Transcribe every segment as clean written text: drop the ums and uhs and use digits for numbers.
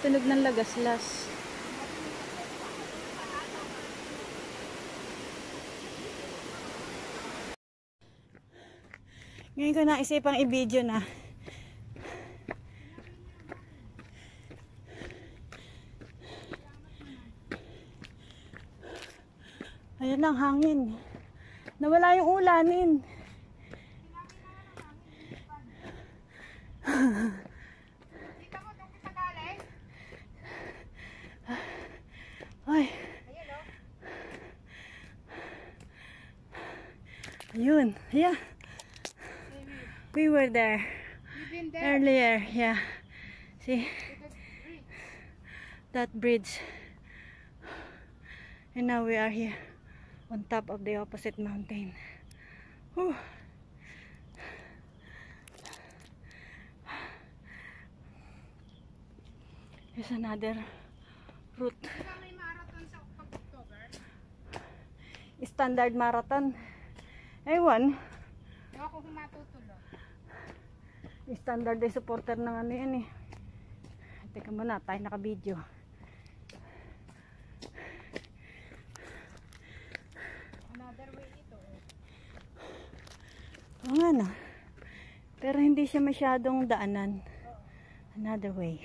tunog ng lagaslas. Ngayon ko naisipang i-video na. Ayan ang hangin. Nawala yung ulanin. Ay. Ayun. Yeah. We were there. You've been there Earlier. Yeah. See? That bridge. And now we are here on top of the opposite mountain. Whew. There's another route. may marathon sa October. Standard marathon. Ewan. Ewan ko kung matutuloy. Standard ay supporter ng ano yan eh. Teka muna, tayo naka-video. Another way ito eh. Oo nga na. Pero hindi siya masyadong daanan. Another way.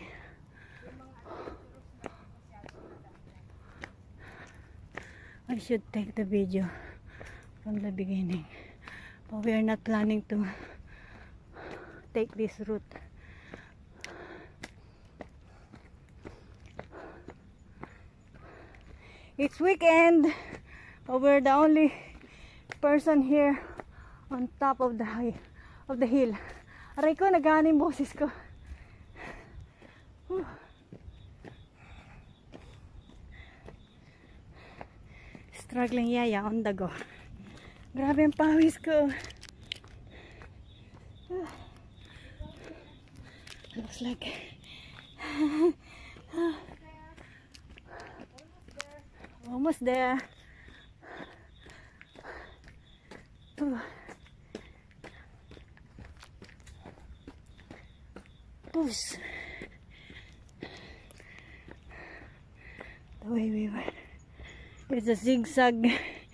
I should take the video from the beginning. But we are not planning to take this route. It's weekend, but we're the only person here on top of the hill. Aray ko, nagana yung boses ko. Whew. Struggling yaya on the go. Grabe ang pawis ko. Looks like almost there. Push. The way we were. It's a zigzag.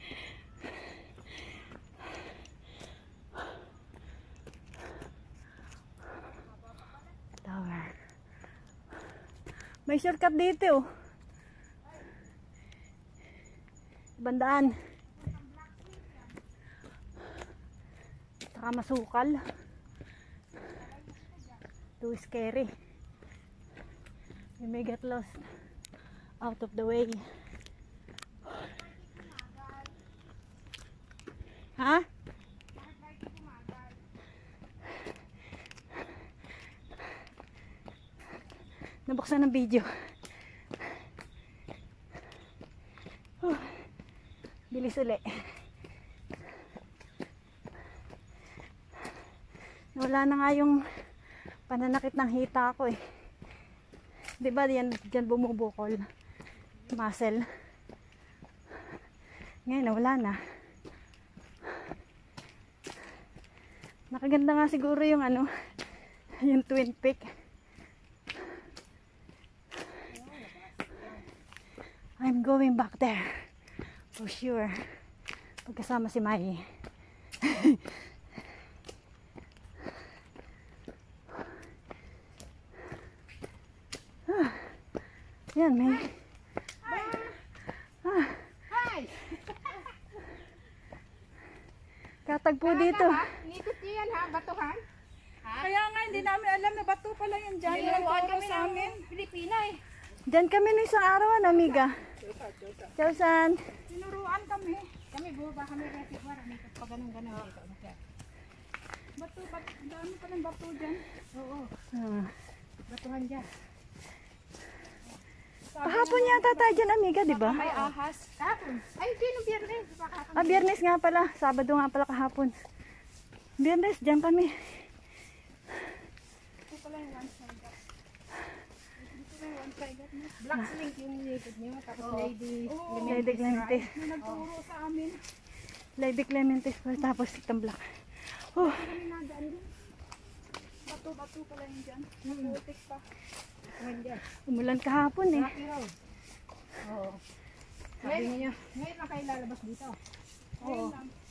Tower. May shortcut dito. Bandaan. Saka masukal. Too scary. You may get lost out of the way. Ha? Nabuksan ng video. Bilis uli. Wala na nga yung pananakit ng hita ko eh. Diba yan, dyan bumubukol. Muscle. Ngayon, wala na. Nakaganda nga siguro yung ano, yung Twin Peak. I'm going back there. For sure. Pagkasama si Mai. Yan, may. Hi! Katagpo dito. Nikot niyo yan ha, batuhan. Kaya nga, hindi namin alam na bato pala yan dyan. Niluruan Nagturo kami sa ng amin. Pilipina eh. Diyan kami nung isang araw, ano, amiga? Chausan. Tinuruan kami. Kami bumaba kami reservoir. Nikot pa ganun-ganun dito. Bato, dami pa ng bato dyan. Oo, Ah. batuhan dyan. Kahapon yata tayo dyan, amiga, di ba? May ahas. Kahapon. Ay, hindi nung biyernes. Baka kami. Ah, Biyernes nga pala. Sabado nga pala kahapon. Biyernes, dyan kami. Ito pala yung one side. Ito pala yung one side. Black slink yung nikot niyo. Tapos lady. Lady Clementes. May nagturo sa amin. Lady Clementes pa. Tapos itong black. Oh, Kami nadaan din. Bato bato-bato pala yun dyan. Maputik pa. Umulan kahapon eh. Laki raw. Oo. Sabi niya, ngayon lang kayo lalabas dito. Oo.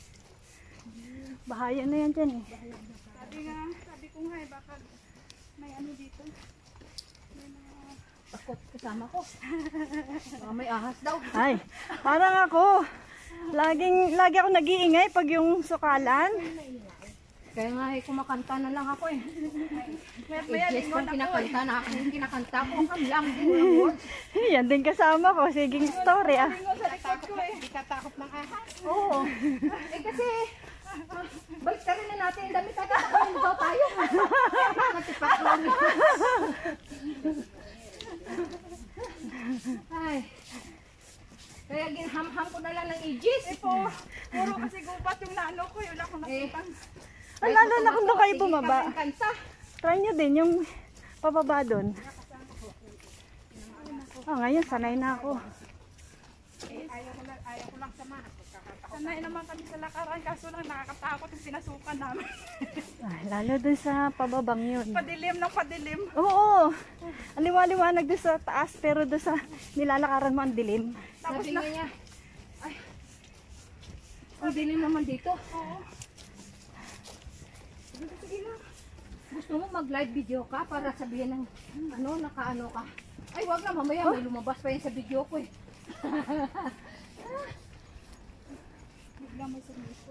Bahaya na yan dyan eh. Sabi ko nga eh, baka may ano dito. May mga takot kasama ko. Baka may ahas daw. Ay, parang ako. Lagi ako nag-iingay pag yung sukalan. Kaya nga eh, kumakanta na lang ako eh. Yes, kung kinakanta na ako, yung kinakanta ko, kami lang. Yan din kasama ko. Siging story ah. Hindi ka takot ng ahas. Oo. Eh kasi, balik ka rin na natin. Dami tayo daw tayo. Natipak lang. Ay. Kaya ginham-ham ko na lang ng Aegis. Puro kasi gubat yung nano ko, wala akong nakita. Ang lalo na kung doon kayo bumaba. Kanta. Try nyo din yung pababa doon. Ngayon sanay na ako. Ayaw ko lang samahan. Sanay naman kami sa lakaran, kaso lang nakakatakot yung pinasukan namin. Ay, lalo doon sa pababang yun. Padilim ng padilim. Oo. Ang liwa-liwanag doon sa taas pero doon sa nilalakaran mo ang dilim. Sabi nga niya, ay, ang dilim naman dito. Oo. Sige lang. Gusto mo mag-live video ka para sabihin ng ano, nakaano ka. Ay, wag na, mamaya may lumabas pa yan sa video ko eh. Bigla may sumisot.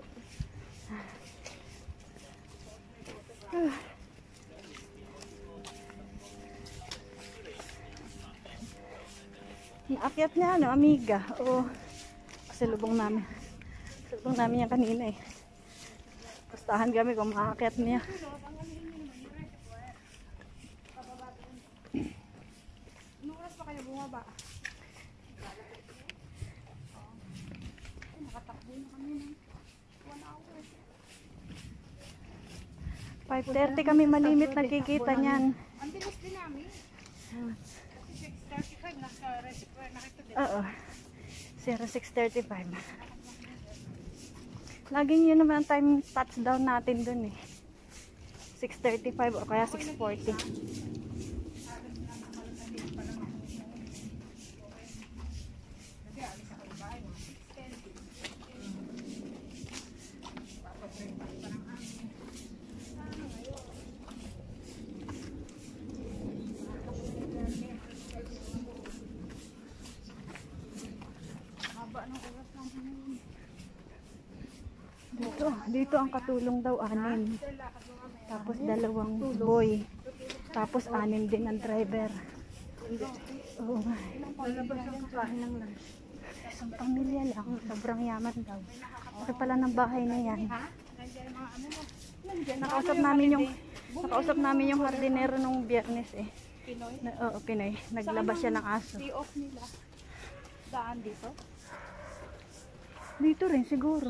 Naakyat niya, ano, amiga. Oo. Kasalubong namin. Kasalubong namin yan kanina eh. Pustahan kami kung makaakyat niya. Anong oras pa kayo bumaba? Nakatakbo na kami ng 1 hour. 5:30 kami malimit nagkikita niyan. Ang bilis din namin. Kasi 6:35 nasa reservoir na kita din. Oo. 06:35. Laging yun naman ang time touchdown natin dun eh. 6:35 o kaya 6:40. Dito ang katulong daw 6. Tapos 2 boy. Tapos 6 din ang driver. Oo. Lalabas ang kakain ng lunch. Isang pamilya lang. Sobrang yaman daw. Kasi pala ng bahay na yan. Nakausap namin yung hardinero nung Biyernes eh. Pinoy. Oo, Pinoy. Naglabas siya ng aso. Day off nila. Daan dito. Dito rin siguro.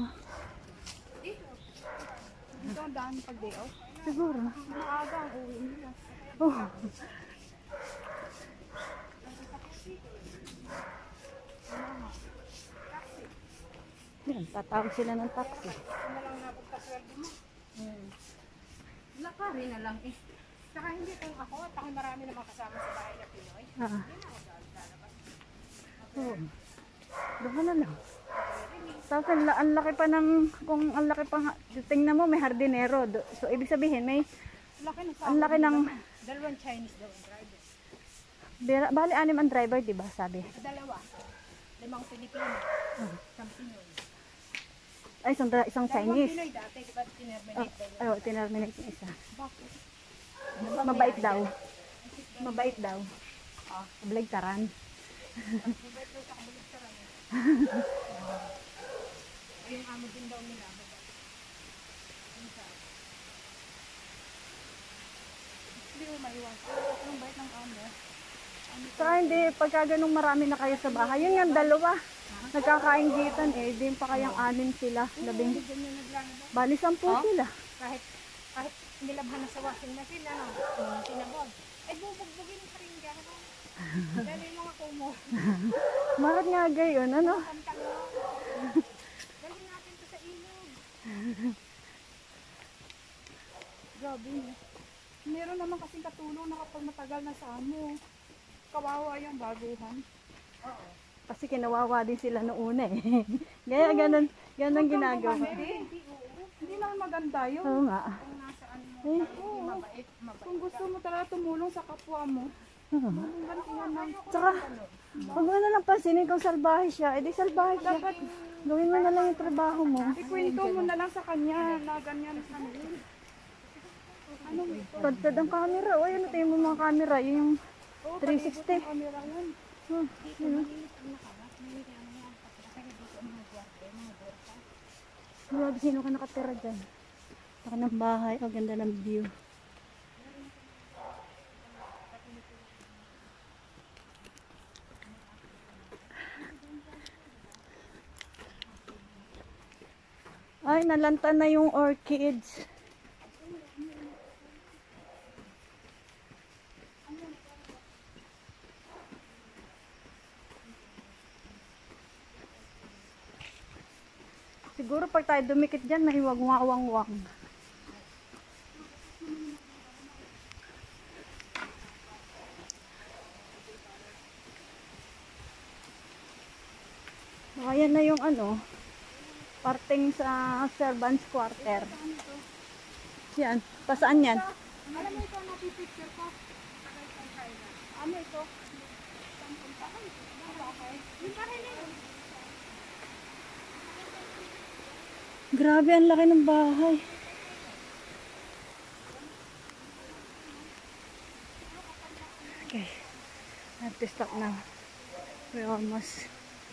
Dito ang daan pag day off. Siguro. Maaga ang uwi nila. Oh. Yan, tatawag sila ng taxi. Ano lang napagkasweldo mo. Lakari na lang eh. Saka hindi kung ako at ako marami namang kasama sa bahay na Pinoy. Ah. Oo. Doon ka na lang. Tapos ang laki pa ng, kung ang laki pa, tingnan mo may hardinero. So ibig sabihin may, Laki ng ang laki ng, dalawang Chinese daw ang driver. bali 6 ang driver, di ba sabi? Dalawa. 5 Pilipino. Isang Pinoy. Ay, isang Chinese. Pinoy dati, di ba tinerminate daw? Oh, tinerminate yung isa. Bakit? Mabait daw. Mabait daw. Kabaligtaran. Mabait daw sa kabaligtaran. Yung amo din daw nila. Hindi mo maiwan. Ang bait ng amo. Saka hindi, pagka ganung marami na kayo sa bahay, yun nga 2. Nagkakaingitan eh, din pa kayang 6 sila. Labing, bali 10 sila. Kahit nilabhan na sa washing machine, ano? Sinabog. Eh, bubugbugin pa rin ka. Dali yung mga kumo. Bakit nga gayon, ano? Dali natin to sa ilog. Grabe niya. Meron naman kasing katulong na kapag matagal na sa amo. Kawawa yung baguhan. Kasi kinawawa din sila noong una eh. Kaya ganun ginagawa. Hindi naman maganda yun. Oo nga. Eh, Kung gusto mo talaga tumulong sa kapwa mo, oo. gantihan lang. Tsaka, huwag mo na lang pansinin kung salbahe siya. Eh di salbahe siya. Gawin mo na lang yung trabaho mo. Ikwento mo na lang sa kanya na ganyan ano yun. Ano ito? Tadtad ang camera. O, yun, tayo mo mga camera. Yun yung 360. Camera yun. Grabe, sino ka nakatira dyan? Saka ng bahay. O, ganda ng view. Ay, nalanta na yung orchids. Siguro pag tayo dumikit dyan, may wagwang-wang. Ayan na yung ano, parting sa servants quarter. Yan, pasaan yan? Alam mo ito, napipicture ko. Ano ito? Yung bahay na yun. Grabe, ang laki ng bahay. Okay, I have to stop now. We're almost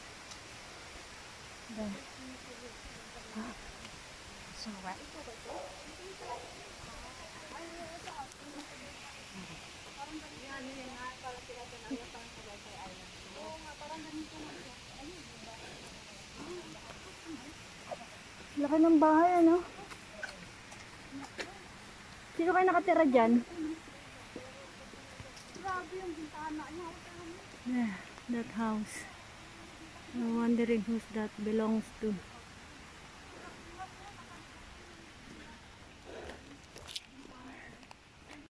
done. So wet. Laki ng bahay, ano? Sino kayo nakatira dyan? Grabe yung bintana niya. Yeah, that house. I'm wondering whose that belongs to.